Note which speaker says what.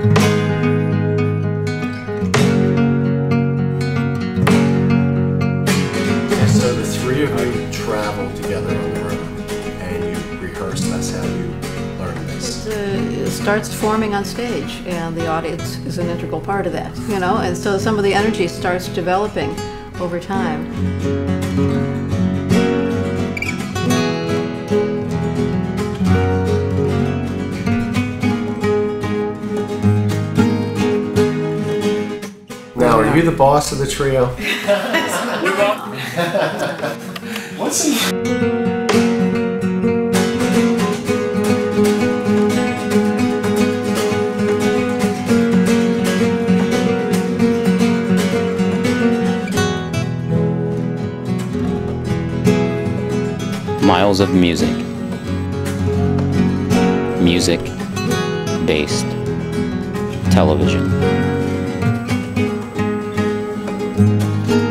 Speaker 1: And so the three of you traveled together on the road, and you rehearsed. That's how you learned this.
Speaker 2: It starts forming on stage, and the audience is an integral part of that, you know, and so some of the energy starts developing over time.
Speaker 1: Now, are you the boss of the trio? What's in...
Speaker 3: Miles of music. Music-based television.